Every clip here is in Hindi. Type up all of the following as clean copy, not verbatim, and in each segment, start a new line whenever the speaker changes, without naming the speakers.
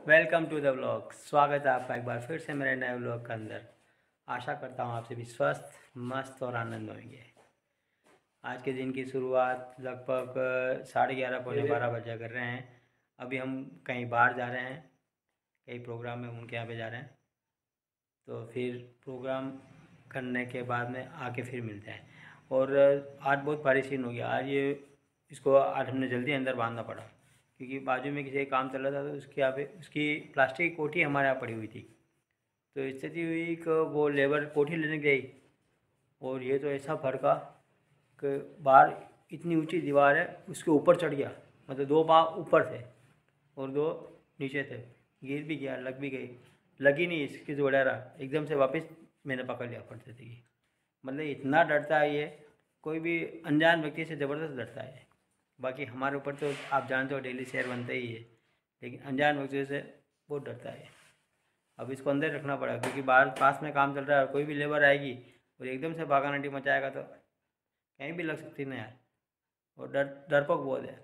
Welcome to the vlog. स्वागत है आपका एक बार फिर से मेरे नए व्लॉग के अंदर। आशा करता हूँ आप सभी स्वस्थ, मस्त और आनंद होंगे। आज के दिन की शुरुआत लगभग 11:30 पौने 12 बजे कर रहे हैं। अभी हम कहीं बाहर जा रहे हैं, कहीं प्रोग्राम में उनके यहाँ पे जा रहे हैं। तो फिर प्रोग्राम करने के बाद में आके फिर मिलते हैं। और आज बहुत भारी सीन हो गया। आज ये इसको आज हमने जल्दी अंदर बांधना पड़ा, क्योंकि बाजू में किसी का काम चल रहा था। तो उसके यहाँ पे उसकी प्लास्टिक की कोठी हमारे यहाँ पड़ी हुई थी। तो स्थिति हुई कि वो लेबर कोठी लेने गई और ये तो ऐसा भड़का कि बाहर इतनी ऊंची दीवार है, उसके ऊपर चढ़ गया। मतलब 2 पाँव ऊपर थे और 2 नीचे थे। गिर भी गया, लग भी गई। लगी नहीं, इसकी जोड़ा रहा, एकदम से वापस मैंने पकड़ लिया फटते थी। मतलब इतना डरता है ये, कोई भी अनजान व्यक्ति से ज़बरदस्त डरता है। बाकी हमारे ऊपर तो आप जानते हो डेली शेयर बनता ही है, लेकिन अनजान व्यक्तियों से बहुत डरता है। अब इसको अंदर रखना पड़ा, क्योंकि बाहर पास में काम चल रहा है। कोई भी लेबर आएगी और एकदम से भागानाटी मचाएगा तो कहीं भी लग सकती ना यार। और डरपोक बहुत है।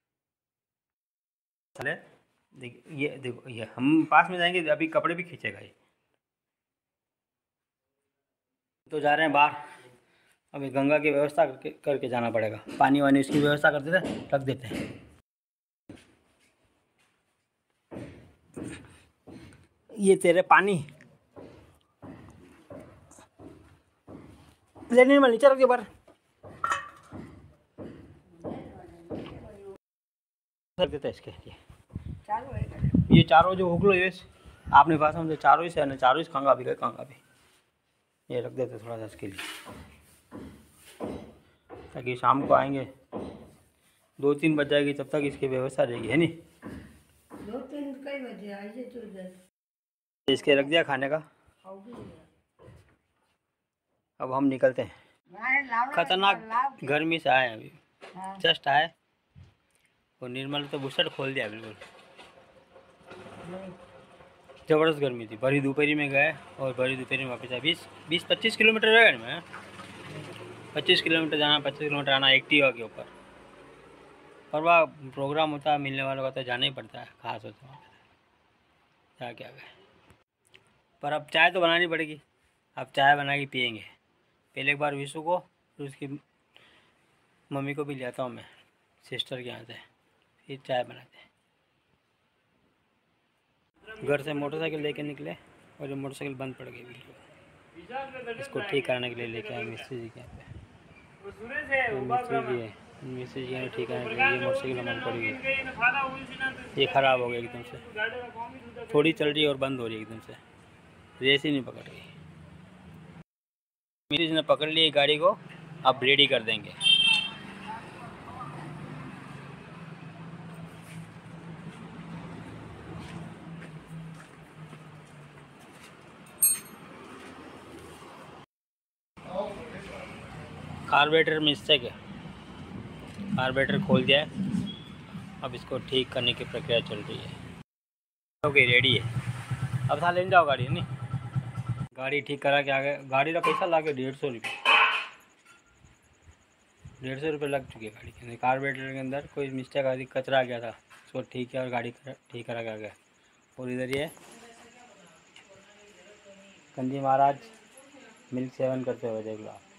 चले देखो ये हम पास में जाएंगे, अभी कपड़े भी खींचेगा ये। तो जा रहे हैं बाहर। अभी गंगा की व्यवस्था करके जाना पड़ेगा। पानी वानी इसकी व्यवस्था कर देते, रख देते हैं। ये तेरे पानी लेने में नीचे रख दे बार। रख देते इसके ये चारों जो उगलो ये आपने पास में चारों ही से ना, चारों ही खांगा भी ये रख देते थोड़ा सा इसके लिए, ताकि शाम को आएंगे 2-3 बज जाएगी, तब तक इसकी व्यवस्था रहेगी, है नहीं?
2-3 कई बजे आइए तो इधर
इसके रख दिया खाने का। अब हम निकलते हैं। खतरनाक गर्मी से आए अभी, जस्ट आए और निर्मल तो बुशर्ट खोल दिया बिल्कुल। ज़बरदस्त गर्मी थी। भरी दोपहरी में गए और भरी दोपहरी में वापस आए। 20-25 किलोमीटर रहे में, 25 किलोमीटर जाना, 25 किलोमीटर आना एक्टिवा के ऊपर। पर वह प्रोग्राम होता है, मिलने वालों का तो जाना ही पड़ता है, खास होता है। क्या गए, पर अब चाय तो बनानी पड़ेगी। अब चाय बना के पियेंगे। पहले एक बार विशु को, फिर उसकी मम्मी को भी लेता हूँ मैं सिस्टर के यहाँ से, फिर चाय बनाते हैं। घर से मोटरसाइकिल लेके निकले और ये मोटरसाइकिल बंद पड़ गई बिल्कुल। इसको ठीक कराने के लिए लेके आए मिस्त्री जी के यहाँ पे। मिस्त्री जी है, मिस्त्री जी ने ठीक कराने के लिए ये मोटरसाइकिल बंद पड़ी हुई, ये ख़राब हो गई एकदम से। थोड़ी चल रही है और बंद हो रही है एकदम से, रेस ही नहीं पकड़ रही। मिस्त्री जी ने पकड़ ली गाड़ी को, अब रेडी कर देंगे। कार्बोरेटर मिस्टेक है, कार्बोरेटर खोल दिया है। अब इसको ठीक करने की प्रक्रिया चल रही है। ओके रेडी है। अब था लेने जाओ गाड़ी, नहीं गाड़ी ठीक करा के आ गए। गाड़ी का पैसा ला के 150 रुपये, 150 रुपये लग चुके गाड़ी के अंदर। कार्बोरेटर के अंदर कोई मिस्टेक आ गई, कचरा आ गया था, उसको ठीक किया और गाड़ी ठीक करा के आ गया। और इधर ये कंजी महाराज मिल्क सेवन करते हुए देख लो आप।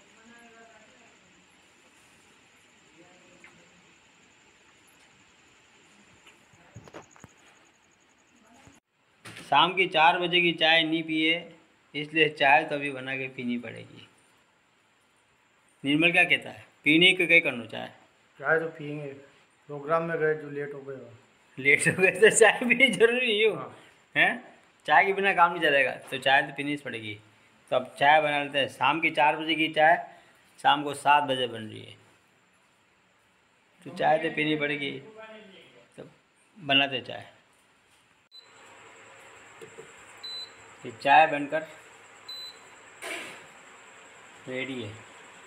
शाम की 4 बजे की चाय नहीं पिए, इसलिए चाय तो अभी बना के पीनी पड़ेगी। निर्मल क्या कहता है, पीने के क्या करना चाय?
चाय तो पियेंगे, प्रोग्राम में गए जो लेट हो गए।
लेट हो गए तो चाय पीनी जरूरी है।
हाँ।
हैं, चाय के बिना काम नहीं चलेगा, तो चाय तो पीनी पड़ेगी। तो अब चाय बना लेते हैं। शाम की 4 बजे की चाय शाम को 7 बजे बन रही है, तो चाय तो पीनी पड़ेगी। तो बनाते चाय। ये चाय बनकर रेडी है,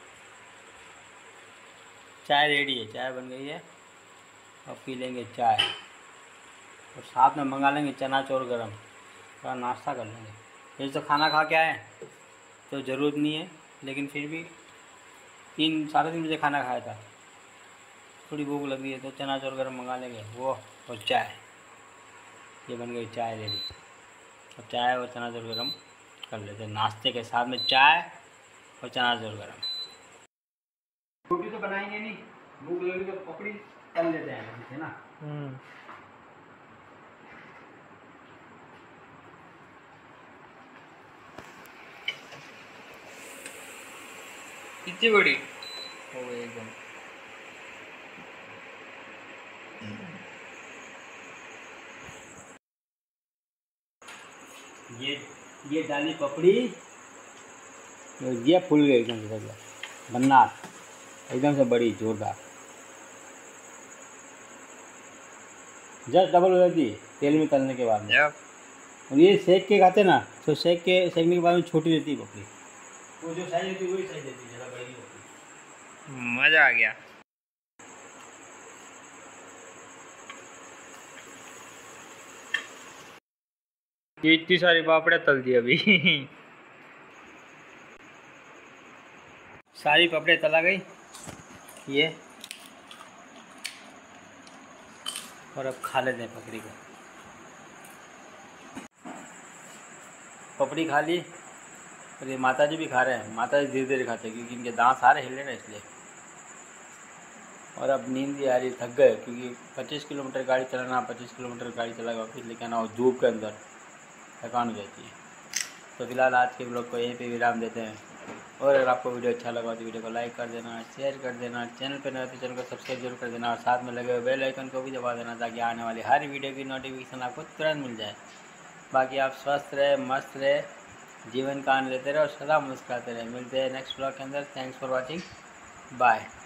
चाय रेडी है, चाय बन गई है। अब पी लेंगे चाय और साथ में मंगा लेंगे चना चोर गरम, थोड़ा नाश्ता कर लेंगे। जैसे तो खाना खा के आए तो ज़रूरत नहीं है, लेकिन फिर भी 3-3:30 बजे खाना खाया था, थोड़ी भूख लग रही है, तो चना चोर गरम मंगा लेंगे वो और चाय। ये बन गई चाय रेडी। अब चाय और चनाचूर गरम कर लेते हैं, नाश्ते के साथ में चाय और चनाचूर गरम। रोटी तो बनाएंगे नहीं, भूख लगी तो पकड़ी तल लेते हैं, है ना।
कितनी बड़ी
ओ एकदम ये डाली पपड़ी, ये फूल गई एकदम से, भन्नाट एकदम से बड़ी जोरदार, जस्ट डबल हो जाती है तेल में तलने के बाद में। और ये सेक के खाते ना, तो सेकने के बाद में छोटी रहती है पपड़ी, वो जो साइज रहती है वही साइज रहती है, ज़्यादा बड़ी नहीं होती।
मजा आ गया। ये इतनी सारी पापड़े तल दी अभी।
सारी पपड़े तला गई ये, और अब खा लेते हैं पपड़ी को। पपड़ी खा ली, और ये माता जी भी खा रहे हैं। माता जी धीरे धीरे खाते हैं क्योंकि इनके दांत सारे हिल रहे हैं इसलिए। और अब नींद भी आ रही, थक गए क्योंकि 25 किलोमीटर गाड़ी चलाना, 25 किलोमीटर गाड़ी चला वापस लेके आना, और धूप के अंदर थकान हो जाती है। तो फिलहाल आज के ब्लॉग को यहीं पे विराम देते हैं। और अगर आपको वीडियो अच्छा लगा तो वीडियो को लाइक कर देना, शेयर कर देना, चैनल पर नए तो चैनल को सब्सक्राइब जरूर कर देना, और साथ में लगे हुए बेल आइकन को भी दबा देना ताकि आने वाली हर वीडियो की नोटिफिकेशन आपको तुरंत मिल जाए। बाकी आप स्वस्थ रहे, मस्त रहे, जीवन का आनंद लेते रहे और सदा मुस्कुराते रहे। मिलते हैं नेक्स्ट ब्लॉग के अंदर। Thanks for watching, bye.